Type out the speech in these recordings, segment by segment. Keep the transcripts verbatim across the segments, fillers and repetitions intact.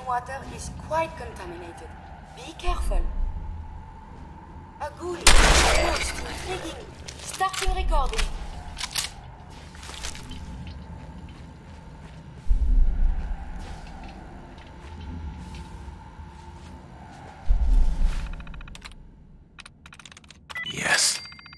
drinking water is quite contaminated. Be careful. A ghoul. Most intriguing. Starting recording. Yes.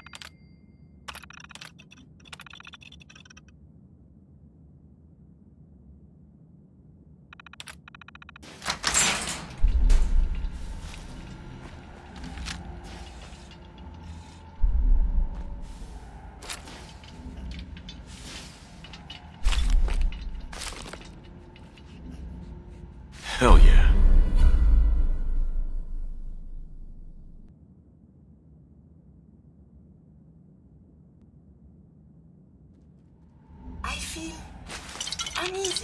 Hell yeah. I feel uneasy.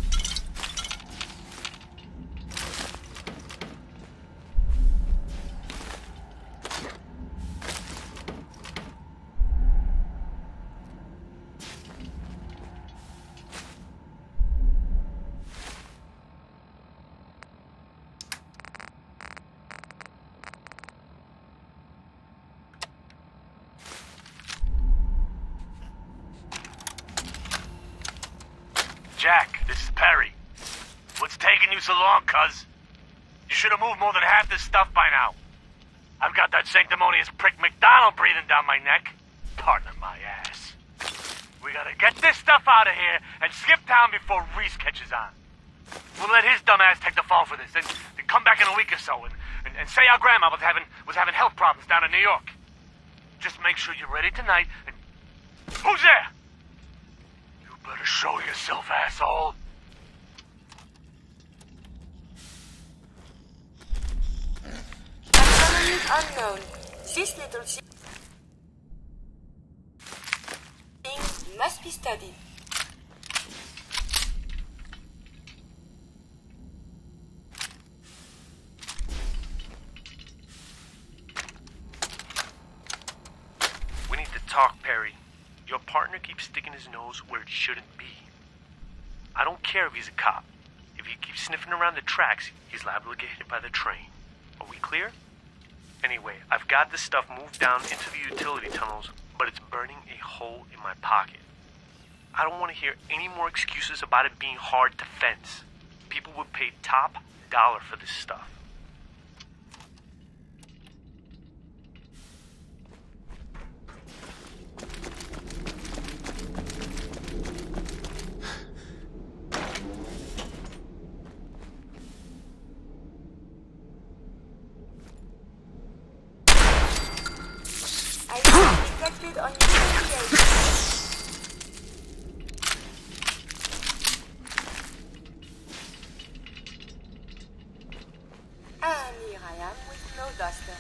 Jack, this is Perry. What's taking you so long, cuz? You should have moved more than half this stuff by now. I've got that sanctimonious prick McDonald breathing down my neck. Pardon my ass. We gotta get this stuff out of here and skip town before Reese catches on. We'll let his dumb ass take the fall for this, then, then come back in a week or so and, and, and say our grandma was having was having health problems down in New York. Just make sure you're ready tonight and... Who's there? You better show yourself, asshole. Assignment unknown. This little thing must be studied. We need to talk, Perry. Your partner keeps sticking his nose where it shouldn't be. I don't care if he's a cop. If he keeps sniffing around the tracks, he's liable to get hit by the train. Are we clear? Anyway, I've got this stuff moved down into the utility tunnels, but it's burning a hole in my pocket. I don't want to hear any more excuses about it being hard to fence. People would pay top dollar for this stuff. Detected on your And here I am with no duster.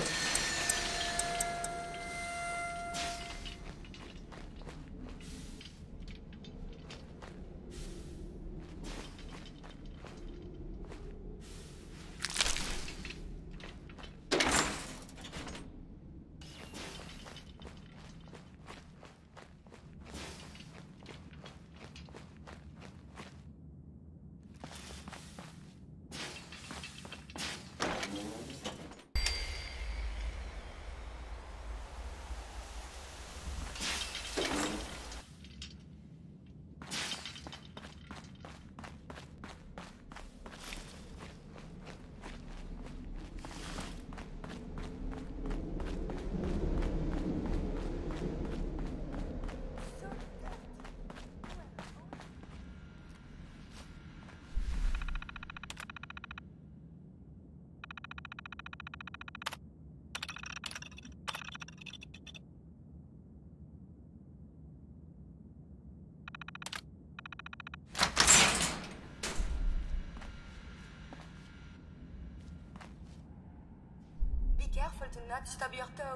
Careful to not stub your toe.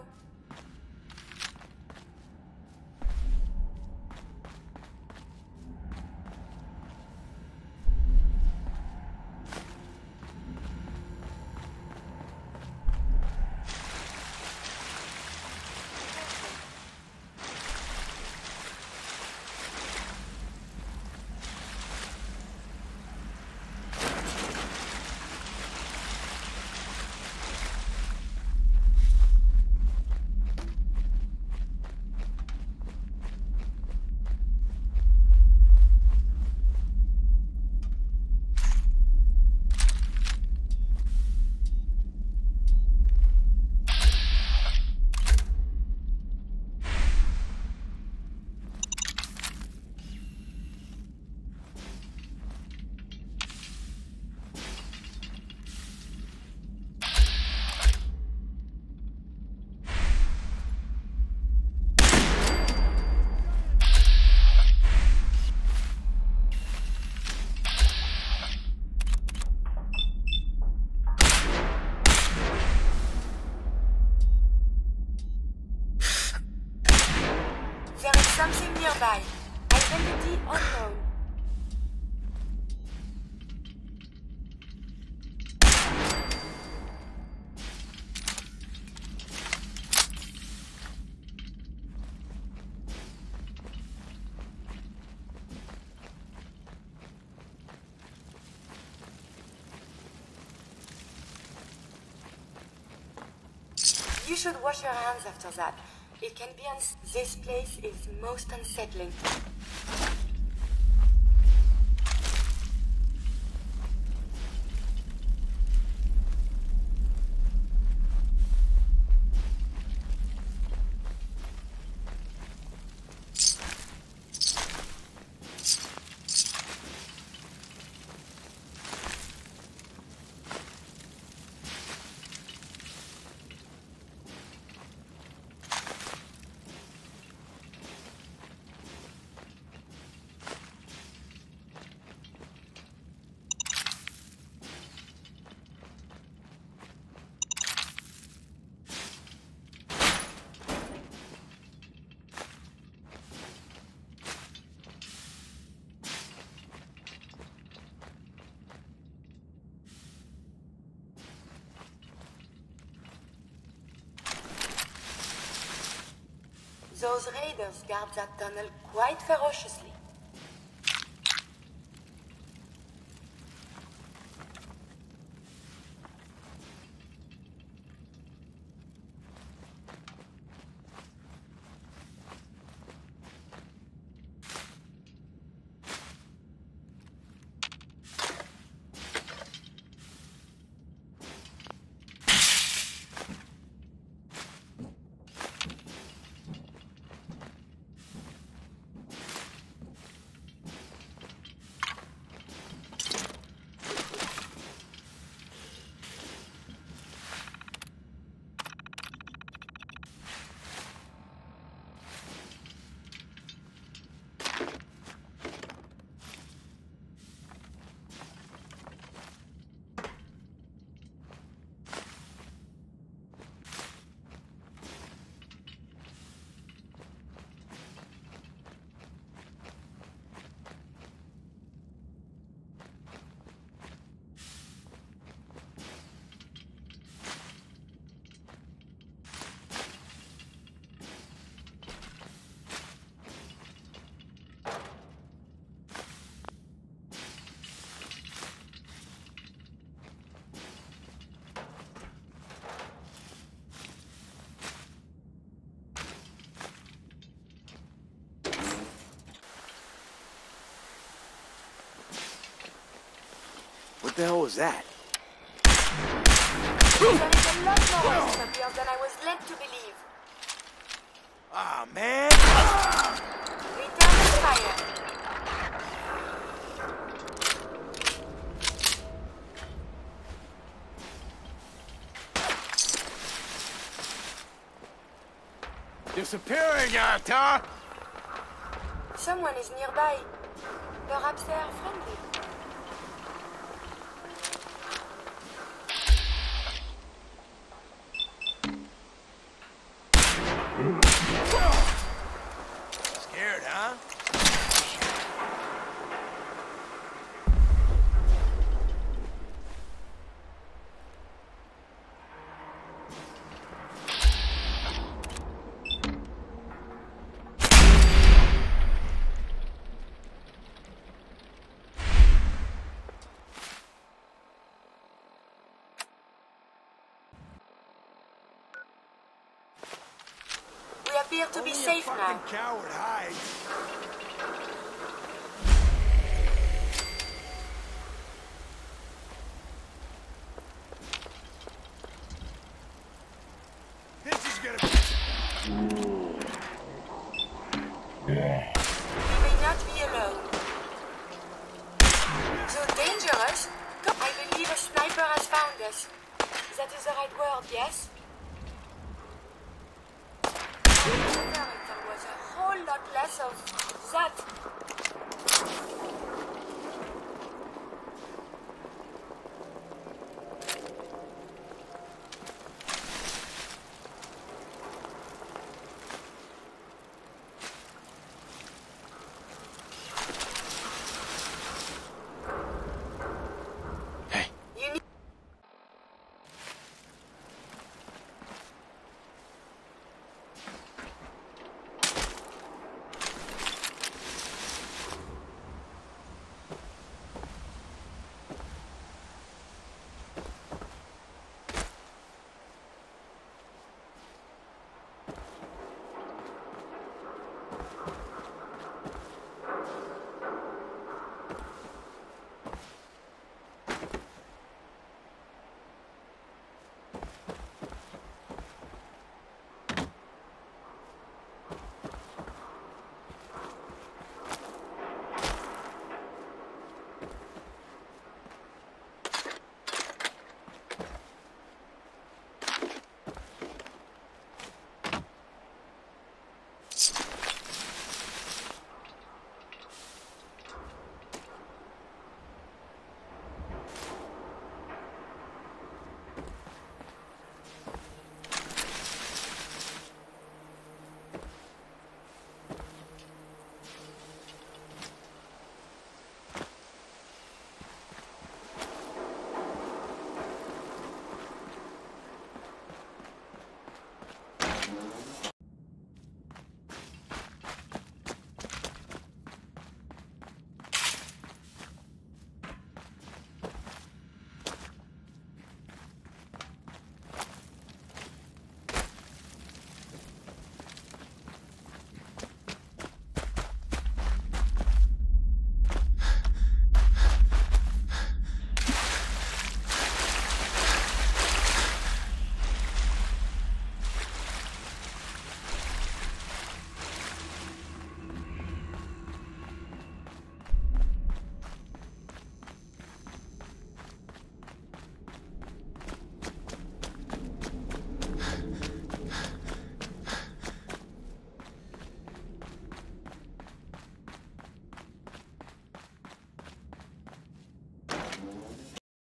Something nearby. Identity unknown. You should wash your hands after that. It can be uns- This place is most unsettling. Those raiders guard that tunnel quite ferociously. What the hell was that? There is a lot more waste up here than I was led to believe. Ah, man! Return the fire. Disappearing, Arthur! Someone is nearby. Perhaps they are friendly. Scared, huh? We appear to be safe now. Coward hides. This is gonna be... We may not be alone. So dangerous? I believe a sniper has found us. That is the right word, yes? There was a whole lot less of that.